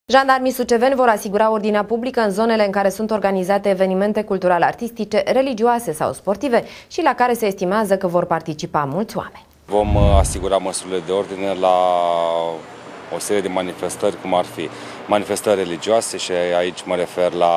Jandarmii suceveni vor asigura ordinea publică în zonele în care sunt organizate evenimente cultural-artistice, religioase sau sportive și la care se estimează că vor participa mulți oameni. Vom asigura măsurile de ordine la o serie de manifestări, cum ar fi manifestări religioase, și aici mă refer la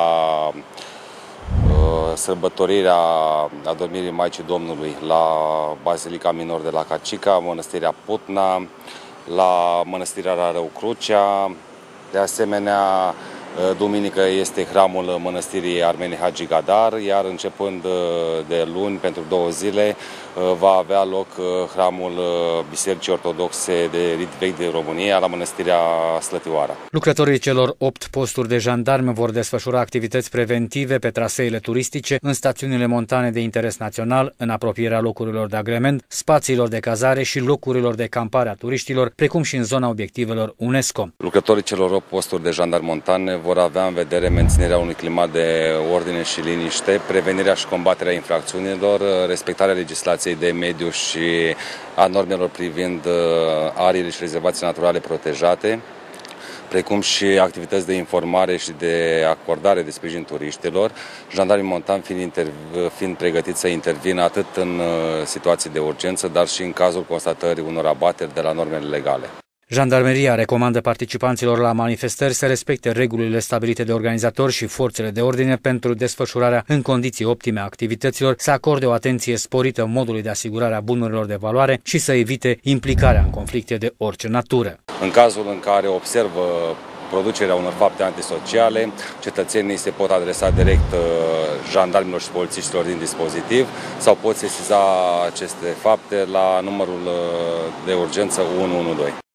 sărbătorirea adormirii Maicii Domnului la Bazilica Minor de la Cacica, Mănăstirea Putna, la Mănăstirea Rău Crucea. De asemenea, duminică este hramul Mănăstirii Armeni Hagi Gadar, iar începând de luni, pentru 2 zile, va avea loc hramul Bisericii Ortodoxe de rit vechi de România, la Mănăstirea Slătioara. Lucrătorii celor 8 posturi de jandarmi vor desfășura activități preventive pe traseele turistice, în stațiunile montane de interes național, în apropierea locurilor de agrement, spațiilor de cazare și locurilor de campare a turiștilor, precum și în zona obiectivelor UNESCO. Lucrătorii celor 8 posturi de jandarmi montane vor avea în vedere menținerea unui climat de ordine și liniște, prevenirea și combaterea infracțiunilor, respectarea legislației de mediu și a normelor privind ariile și rezervații naturale protejate, precum și activități de informare și de acordare de sprijin turiștilor, jandarmii montani fiind pregătiți să intervină atât în situații de urgență, dar și în cazul constatării unor abateri de la normele legale. Jandarmeria recomandă participanților la manifestări să respecte regulile stabilite de organizatori și forțele de ordine pentru desfășurarea în condiții optime a activităților, să acorde o atenție sporită modului de asigurare a bunurilor de valoare și să evite implicarea în conflicte de orice natură. În cazul în care observă producerea unor fapte antisociale, cetățenii se pot adresa direct jandarmilor și polițiștilor din dispozitiv sau pot sesiza aceste fapte la numărul de urgență 112.